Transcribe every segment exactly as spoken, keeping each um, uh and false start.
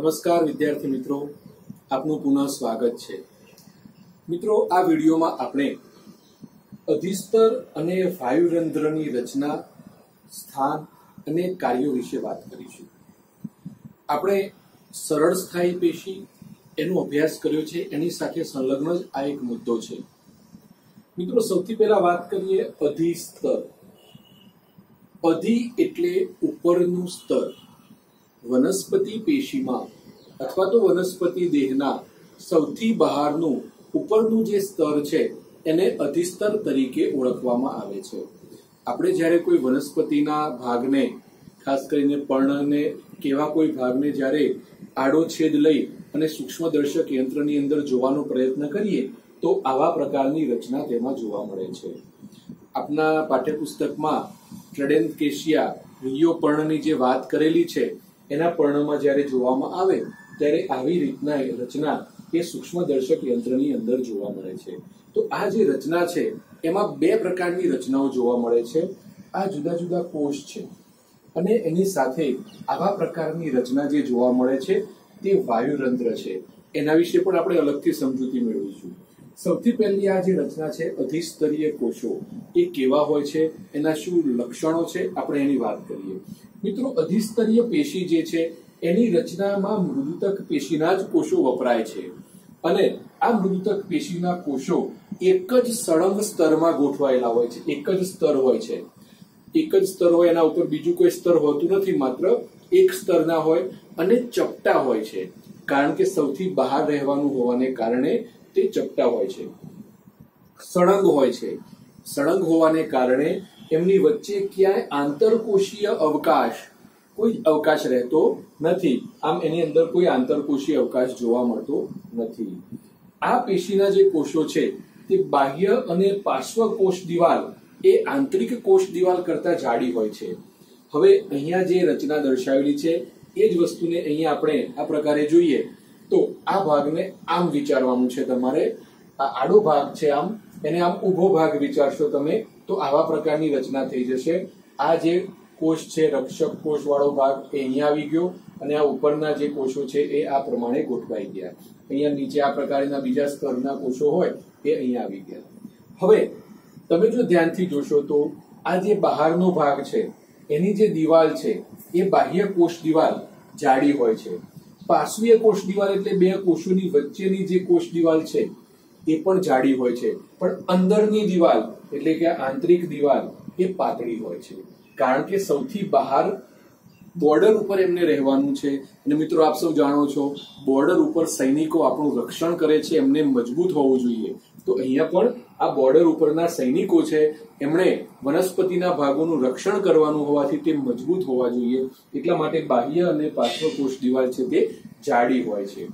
નમસ્કાર વિદ્યાર્થી મિત્રો, આપનું પુનઃ સ્વાગત છે। મિત્રો, આ વિડીયોમાં આપણે અધિસ્તર અને વાયુરંધ્રની રચના, સ્થાન અને કાર્યો વિશે વાત કરીશું। આપણે સરળ સ્થાયી પેશી એનો અભ્યાસ કર્યો છે, એની સાથે સંલગ્ન જ આ એક મુદ્દો છે। મિત્રો, સૌથી પહેલા વાત કરીએ અધિસ્તર। અધિ એટલે ઉપરનું સ્તર। વનસ્પતિ પેશીમાં અથવા તો વનસ્પતિ દેહના સૌથી બહારનું ઉપરનું જે સ્તર છે એને અધિસ્તર તરીકે ઓળખવામાં આવે છે। આપણે જ્યારે કોઈ વનસ્પતિના ભાગને, ખાસ કરીને પર્ણને કેવા કોઈ ભાગને જ્યારે આડો છેદ લઈ અને સૂક્ષ્મદર્શક યંત્રની અંદર જોવાનો પ્રયત્ન કરીએ તો આવા પ્રકારની રચના તેમાં જોવા મળે છે। આપના પાઠ્યપુસ્તકમાં ટ્રેડેન્કેશિયા રિયો પર્ણની જે વાત કરેલી છે એના પર્ણમાં જ્યારે જોવામાં આવે ત્યારે આવી રીતના રચના એ સૂક્ષ્મદર્શક યંત્રની અંદર જોવા મળે છે। તો આ જે રચના છે એમાં બે પ્રકારની રચનાઓ જોવા મળે છે। આ જુદા જુદા કોષ છે અને એની સાથે આવા પ્રકારની રચના જે જોવા મળે છે તે વાયુરંધ્ર છે। એના વિશે પણ આપણે અલગથી સમજૂતી મેળવીશું। સૌથી પહેલી આ જે રચના છે અધિસ્તરીય કોષો, એ કેવા હોય છે, એના શું લક્ષણો છે, આપણે એની વાત કરીએ। મિત્રો, અધિસ્તરીય પેશી જે છે એની રચનામાં મૃદુતક પેશીના જ કોષો વપરાય છે અને આ મૃદુતક પેશીના કોષો એક જ સળંગ સ્તરમાં ગોઠવાયેલા હોય છે। એક જ સ્તર હોય છે, એક જ સ્તર હોય, એના ઉપર બીજું કોઈ સ્તર હોતું નથી, માત્ર એક સ્તરના હોય અને ચપટા હોય છે। કારણ કે સૌથી બહાર રહેવાનું હોવાને કારણે તે ચપટા હોય છે, સળંગ હોય છે। સળંગ હોવાને કારણે એમની વચ્ચે ક્યાંય આંતરકોષીય અવકાશ, કોઈ અવકાશ રહેતો નથી। આમ એની અંદર કોઈ આંતરકોષીય અવકાશ જોવા મળતો નથી। આ પેશીના જે કોષો છે તે બાહ્ય અને પાર્શ્વ કોષ દિવાલ એ આંતરિક કોષ દિવાલ કરતા જાડી હોય છે। હવે અહીંયા જે રચના દર્શાવેલી છે એ જ વસ્તુને અહીંયા આપણે આ પ્રકારે જોઈએ તો આ ભાગને આમ વિચારવાનું છે તમારે। આ આડો ભાગ છે, આમ એને આમ ઊભો ભાગ વિચારશો તમે તો આવા પ્રકારની રચના થઈ જશે। આ જે કોષ છે, રક્ષક કોષ વાળો ભાગ, એ અહીંયા આવી ગયો અને આ ઉપરના જે કોષો છે એ આ પ્રમાણે ગોઠવાઈ ગયા। અહીંયા નીચે આ પ્રકારના બીજા સ્તરના કોષો હોય એ અહીંયા આવી ગયા। હવે તમે જો ધ્યાનથી જોશો તો આ જે બહારનો ભાગ છે એની જે દિવાલ છે એ બાહ્ય કોષ દિવાલ જાડી હોય છે। પાર્શ્વીય કોષ દિવાલ એટલે બે કોષોની વચ્ચેની જે કોષ દિવાલ છે એ પણ જાડી હોય છે, પણ અંદરની દિવાલ એટલે કે આંતરિક દિવાલ એ પાતળી હોય છે। કારણ કે સૌથી બહાર બોર્ડર ઉપર એમને રહેવાનું છે અને મિત્રો આપ સૌ જાણો છો બોર્ડર ઉપર સૈનિકો આપણું રક્ષણ કરે છે, એમને મજબૂત હોવું જોઈએ। તો અહીંયા પણ આ બોર્ડર ઉપરના સૈનિકો છે એમણે વનસ્પતિના ભાગોનું રક્ષણ કરવાનું હોવાથી તે મજબૂત હોવા જોઈએ, એટલા માટે બાહ્ય અને પાર્શ્વ કોષ દિવાલ છે તે જાડી હોય છે।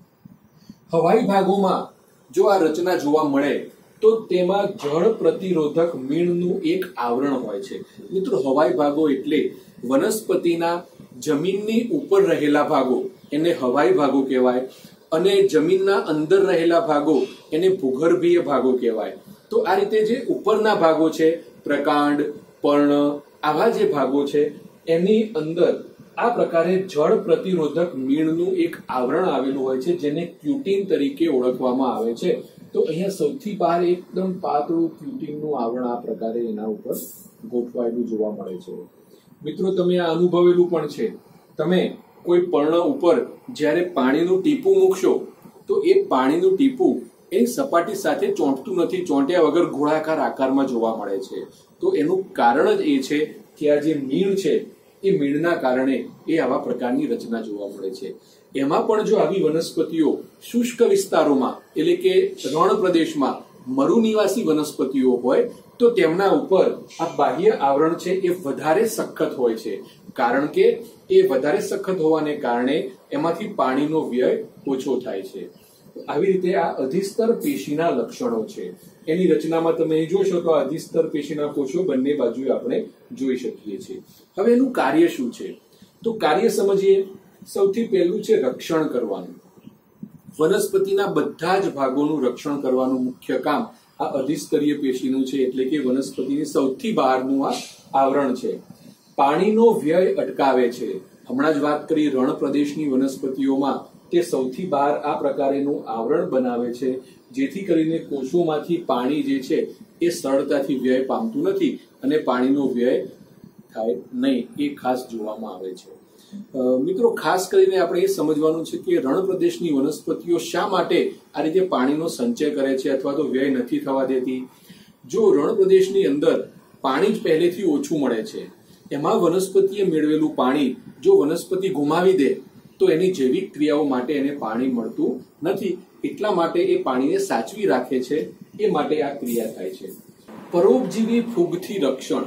હવાઈ ભાગોમાં જો આ રચના જોવા મળે તો તેમાં જળ પ્રતિરોધક મીણનું એક આવરણ હોય છે। મિત્રો, હવાઈ ભાગો એટલે વનસ્પતિના જમીનની ઉપર રહેલા ભાગો એને હવાઈ ભાગો કહેવાય અને જમીનના અંદર રહેલા ભાગો એને ભૂગર્ભીય ભાગો કહેવાય। તો આ રીતે જે ઉપરના ભાગો છે, પ્રકાંડ, પર્ણ, આવા જે ભાગો છે એની અંદર આ પ્રકારે જળ પ્રતિરોધક મીણનું એક આવરણ આવેલું હોય છે જેને ક્યુટીન તરીકે ઓળખવામાં આવે છે। તો અહીંયા સૌથી બહાર એકદમ પાતળું ક્યુટીનનું આવરણ આ પ્રકારે એના ઉપર ગોઠવાયેલું જોવા મળે છે। મિત્રો, તમે આ અનુભવેલું પણ છે, તમે કોઈ પર્ણ ઉપર જ્યારે પાણીનું ટીપું મૂકશો તો એ પાણીનું ટીપું એ સપાટી સાથે ચોંટતું નથી, ચોંટ્યા વગર ગોળાકાર આકારમાં જોવા મળે છે। તો એનું કારણ જ એ છે કે આ જે મીણ છે એ મીણના કારણે એ આવા પ્રકારની રચના જોવા મળે છે। એમાં પણ જો આવી વનસ્પતિઓ શુષ્ક વિસ્તારોમાં એટલે કે રણ પ્રદેશમાં મરુનિવાસી વનસ્પતિઓ હોય તો તેમના ઉપર આ બાહ્ય આવરણ છે એ વધારે સખત હોય છે, કારણ કે એ વધારે સખત હોવાને કારણે એમાંથી પાણીનો વ્યય ઓછો થાય છે। આવી રીતે આ અધિસ્તર પેશીના લક્ષણો છે। એની રચનામાં તમે જોશો તો અધિસ્તર પેશીના કોષો બંને બાજુએ આપણે જોઈ શકીએ છીએ। હવે એનું કાર્ય શું છે તો કાર્ય સમજીએ। સૌથી પહેલું છે રક્ષણ કરવાનું। વનસ્પતિના બધા જ ભાગોનું રક્ષણ કરવાનું મુખ્ય કામ આ અધિસ્તરીય પેશીનું છે, એટલે કે વનસ્પતિની સૌથી બહારનું આ આવરણ છે। પાણીનો વ્યય અટકાવે છે હમણાં જ વાત કરી રણ પ્રદેશની વનસ્પતિઓમાં તે સૌથી બહાર આ પ્રકારેનું આવરણ બનાવે છે, જેથી કરીને કોષોમાંથી પાણી જે છે એ સરળતાથી વ્યય પામતું નથી અને પાણીનો વ્યય થાય નહીં, એ ખાસ જોવામાં આવે છે. મિત્રો, ખાસ કરીને આપણે એ સમજવાનું છે કે રણ પ્રદેશની વનસ્પતિઓ શા માટે આ રીતે પાણીનો સંચય કરે છે અથવા તો વ્યય નથી થવા દેતી. જો રણ પ્રદેશની અંદર પાણી જ પહેલેથી ઓછું મળે છે, એમાં વનસ્પતિએ મેળવેલું પાણી જો વનસ્પતિ ગુમાવી દે તો એની જૈવિક ક્રિયાઓ માટે એને પાણી મળતું નથી. એટલા માટે એ પાણીને સાચવી રાખે છે, એ માટે આ ક્રિયા થાય છે. પરોપજીવી ફૂગથી રક્ષણ.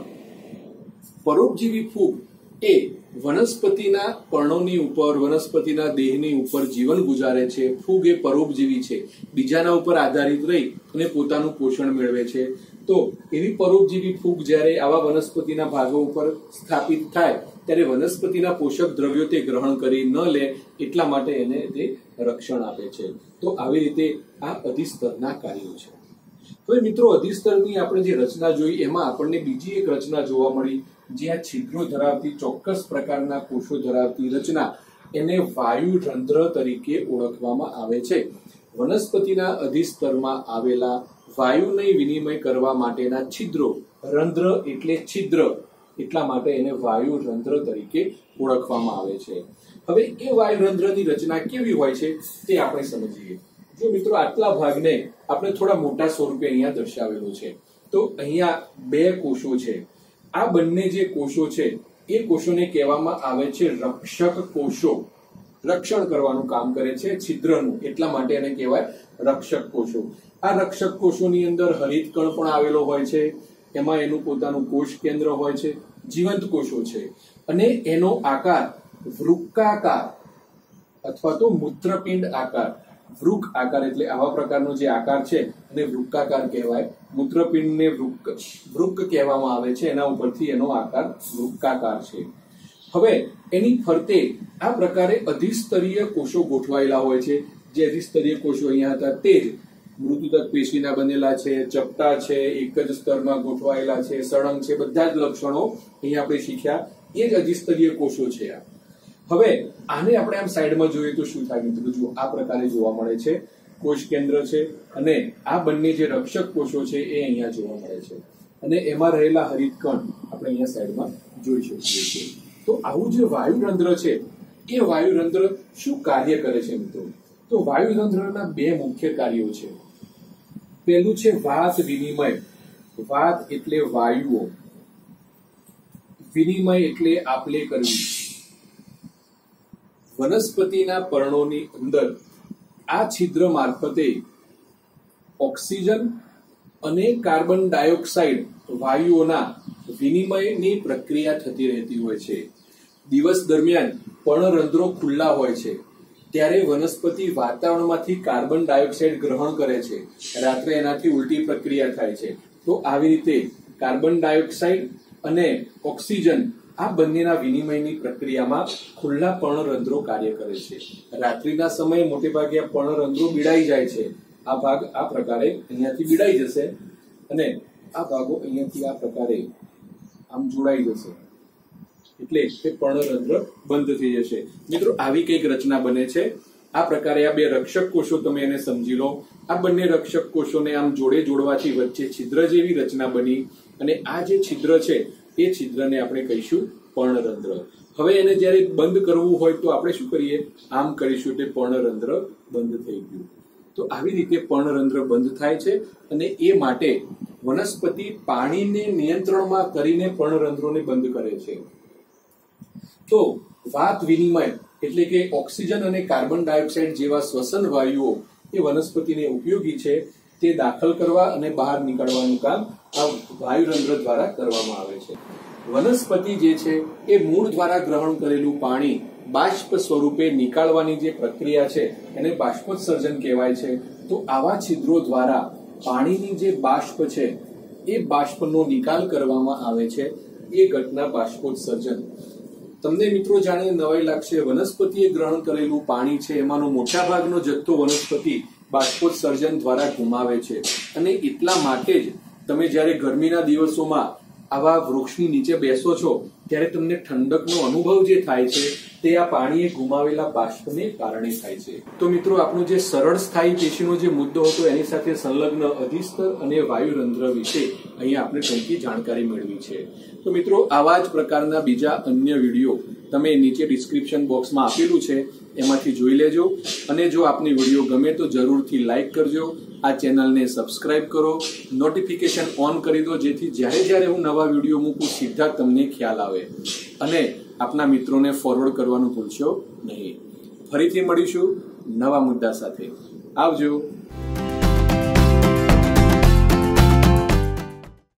પરોપજીવી ફૂગ એ વનસ્પતિના પર્ણોની ઉપર, વનસ્પતિના દેહની ઉપર જીવન ગુજારે છે. ફૂગ એ પરોપજીવી છે, બીજાના ઉપર આધારિત રહી અને પોતાનું પોષણ મેળવે છે. તો એવી પરોપજીવી ફૂગ જ્યારે આવા વનસ્પતિના ભાગો ઉપર સ્થાપિત થાય ત્યારે વનસ્પતિના પોષક દ્રવ્યો તે ગ્રહણ કરી ન લે એટલા માટે એને તે રક્ષણ આપે છે. તો આવી રીતે આ અધિસ્તરના કાર્યો છે. હવે મિત્રો, અધિસ્તરની આપણે જે રચના જોઈ એમાં આપણને બીજી એક રચના જોવા મળી, જે આ છિદ્રો ધરાવતી ચોક્કસ પ્રકારના કોષો ધરાવતી રચના, એને વાયુરંધ્ર તરીકે ઓળખવામાં આવે છે. વનસ્પતિના અધિસ્તરમાં આવેલા વાયુને વિનિમય કરવા માટેના છિદ્રો, રંધ્ર એટલે છિદ્ર, એટલા માટે એને વાયુરંધ્ર તરીકે ઓળખવામાં આવે છે. હવે એ વાયુરંધ્રની રચના કેવી હોય છે તે આપણે સમજીએ. જો મિત્રો, આટલા ભાગને આપણે થોડા મોટા સ્વરૂપે અહીંયા દર્શાવેલો છે. તો અહીંયા બે કોષો છે. આ બંને જે કોષો છે એ કોષોને કહેવામાં આવે છે રક્ષક કોષો. રક્ષણ કરવાનું કામ કરે છે છિદ્રનું, એટલા માટે એને કહેવાય રક્ષક કોષો. આ રક્ષક કોષોની અંદર હરિતકણ પણ આવેલો હોય છે. એમાં એનું પોતાનું કોષ કેન્દ્ર હોય છે, જીવંત કોષો છે, અને એનો આકાર વૃક્કાકાર અથવા તો મૂત્રપિંડ આકાર. વૃક આકાર એટલે આવા પ્રકારનો જે આકાર છે અને વૃક્કાકાર કહેવાય. મૂત્રપિંડને વૃક વૃક કહેવામાં આવે છે, એના ઉપરથી એનો આકાર વૃક્કાકાર છે. હવે એની ફરતે આ પ્રકારે અધિસ્તરીય કોષો ગોઠવાયેલા હોય છે. જે અધિસ્તરીય કોષો અહીંયા હતા તે જ મૃદુતક પેશીના બનેલા છે, ચપટા છે, એક જ સ્તરમાં ગોઠવાયેલા છે, સળંગ છે, બધા જ લક્ષણો અહીંયા આપણે શીખ્યા. એ જ અધિસ્તરીય કોષો છે. આ હવે આને આપણે આમ સાઈડમાં જોઈએ તો શું થાય મિત્રો? જુઓ, આ પ્રકારે જોવા મળે છે. કોષ કેન્દ્ર છે અને આ બંને જે રક્ષક કોષો છે એ અહીંયા જોવા મળે છે, અને એમાં રહેલા હરિતકણ આપણે અહીંયા સાઈડમાં જોઈ શકીએ છીએ. તો આવું જે વાયુરંધ્ર છે એ વાયુરંધ્ર શું કાર્ય કરે છે મિત્રો? તો વાયુરંધ્રના બે મુખ્ય કાર્યો છે. પહેલું છે વાત વિનિમય. વાત એટલે વાયુઓ, વિનિમય એટલે આપલે કરવી. વનસ્પતિના પર્ણોની અંદર આ છિદ્ર મારફતે ઓક્સિજન અને કાર્બન ડાયોક્સાઇડ વાયુઓના વિનિમયની પ્રક્રિયા થતી રહેતી હોય છે. દિવસ દરમિયાન પર્ણરંધ્રો ખુલ્લા હોય છે ત્યારે વનસ્પતિ વાતાવરણમાંથી કાર્બન ડાયોક્સાઇડ ગ્રહણ કરે છે, રાત્રે એનાથી ઉલટી પ્રક્રિયા થાય છે. તો આવી રીતે કાર્બન ડાયોક્સાઇડ અને ઓક્સિજન આ બંનેના વિનિમયની પ્રક્રિયામાં ખુલ્લા પર્ણરંધ્રો કાર્ય કરે છે. રાત્રિના સમયે મોટે ભાગે આ પર્ણરંધ્રો બીડાઈ જાય છે. આ ભાગ આ પ્રકારે અહીંયાથી બીડાઈ જશે અને આ ભાગો અહીંયાથી આ પ્રકારે આમ જોડાઈ જશે, એટલે તે પર્ણરંધ્ર બંધ થઈ જશે. મિત્રો, આવી કઈક રચના બને છે. આ પ્રકારે આ બે રક્ષક કોષો તમે એને સમજી લો. આ બંને રક્ષક કોષોને આમ જોડે જોડવાથી વચ્ચે છિદ્ર જેવી રચના બની, અને આ જે છિદ્ર છે એ છિદ્રને આપણે કહીશું પર્ણરંધ્ર. હવે એને જ્યારે બંધ કરવું હોય તો આપણે શું કરીએ? આમ કરીશું એટલે પર્ણરંધ્ર બંધ થઈ ગયું. તો આવી રીતે પર્ણરંધ્ર બંધ થાય છે, અને એ માટે વનસ્પતિ પાણીને નિયંત્રણમાં કરીને પર્ણરંધ્રોને બંધ કરે છે. તો વાત વિનિમય એટલે કે ઓક્સિજન અને કાર્બન ડાયોક્સાઇડ જેવા શ્વસન વાયુઓ એ વનસ્પતિને ઉપયોગી છે, તે દાખલ કરવા અને બહાર નીકળવાનું કામ આ વાયુરંધ્ર દ્વારા કરવામાં આવે છે. વનસ્પતિ જે છે એ મૂળ દ્વારા ગ્રહણ કરેલું પાણી બાષ્પ સ્વરૂપે નીકાળવાની જે પ્રક્રિયા છે એને બાષ્પોત્સર્જન કહેવાય છે. તો આવા છિદ્રો દ્વારા પાણીની જે બાષ્પ છે એ બાષ્પનો નિકાલ કરવામાં આવે છે. એ ઘટના બાષ્પોત્સર્જન. તમને મિત્રો જાણીને નવાઈ લાગશે, વનસ્પતિએ ગ્રહણ કરેલું પાણી છે એમાંનો મોટા ભાગનો જથ્થો વનસ્પતિ બાષ્પોત્સર્જન દ્વારા ગુમાવે છે, અને એટલા માટે જ તમે જ્યારે ગરમીના દિવસોમાં આવા વૃક્ષની નીચે બેસો છો ત્યારે તમને ઠંડકનો અનુભવ જે થાય છે તે આ પાણીએ ગુમાવેલા બાષ્પને કારણે થાય છે. તો મિત્રો, આપણો જે સરળ સ્થાયી પેશીનો જે મુદ્દો હતો એની સાથે સંલગ્ન અધિસ્તર અને વાયુરંધ્ર વિશે અહીંયા આપણે ટૂંકી જાણકારી મેળવી છે. તો મિત્રો, આવા જ પ્રકારના બીજા અન્ય વિડીયો તમે નીચે ડિસ્ક્રિપ્શન બોક્સમાં આપેલું છે એમાંથી જોઈ લેજો. અને જો આપને વિડીયો ગમે તો જરૂરથી લાઈક કરજો, આ ચેનલને સબસ્ક્રાઇબ કરો, નોટિફિકેશન ઓન કરી દો, જેથી જ્યારે જ્યારે હું નવા વિડીયો મૂકું સીધા તમને ખ્યાલ આવે. અને આપના મિત્રોને ફોરવર્ડ કરવાનું ભૂલશો નહીં. ફરીથી મળીશું નવા મુદ્દા સાથે. આવજો.